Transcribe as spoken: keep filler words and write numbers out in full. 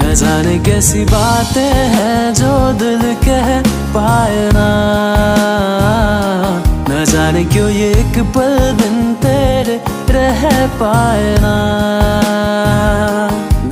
न जाने कैसी बातें हैं जो दिल कह पाए ना, न जाने क्यों ये एक पल बिन तेरे रह पाए ना।